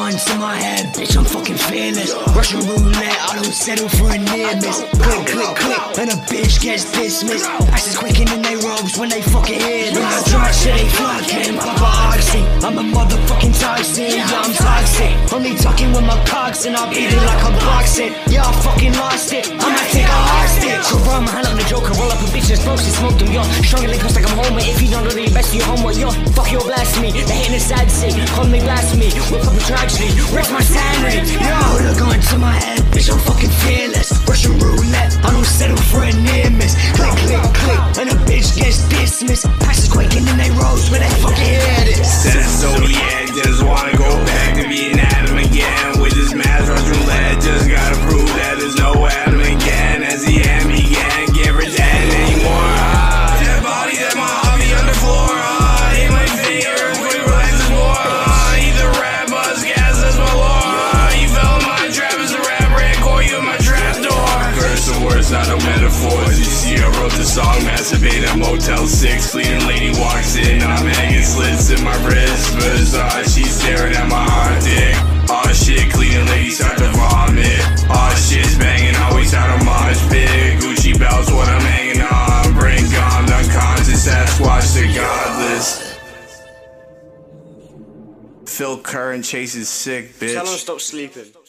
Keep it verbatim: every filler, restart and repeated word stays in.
gun to my head, bitch, I'm fucking fearless. Russian roulette, I don't settle for a near miss. Click, click, click, and a bitch gets dismissed. Asses quaking in their robes when they fucking hear this. When I drop shit, they fucking Papa Oxy. I'm a motherfucking toxic, yeah, I'm toxic. Only talking with my cocks and I'll beat it like a boxing. Yeah, I fucking lost it, I might take a hostage. Cover my hand on the joker, roll up a bitch and smoke, she smoked them, yo. Stronger than like I'm home, but if you don't know the best of your homework, yo. Fuck your blasphemy, they hating the sad scene. Call me blasphemy, whip up a tragedy, wreck my sanity, yo. Put a gun to my head, bitch, I'm fucking fearless. Russian roulette, I don't settle for a near miss. Click, click, click, and a bitch gets dismissed. Passes quaking in they roads when they fucking hear this. Said Zodiac, just wanna go back to being Adam again. With this mass Russian roulette, just gotta prove that there's no Adam again. As the end began, can't pretend anymore. Ah, dead bodies at my hobby on the floor. Ah, hit my fingers, quick relax this war. Ah, eat the rat, buzz gas, that's my lore. Ah, you fell in my trap as a rap ran, call you in my trap door. Curse the words, not no metaphors. You see, I wrote the song, masturbate at Motel six. Cleaning lady walks in, I'm hanging slits in my wrist. Bizarre, she's staring at my hard dick. Aw shit, cleaning lady start to vomit. Aw shit's banging, always out of mosh pit. Gucci belts, what I'm hanging on. Brain gone, unconscious, Sasquatch the godless. Phil Curran chases sick, bitch. Tell him to stop sleeping.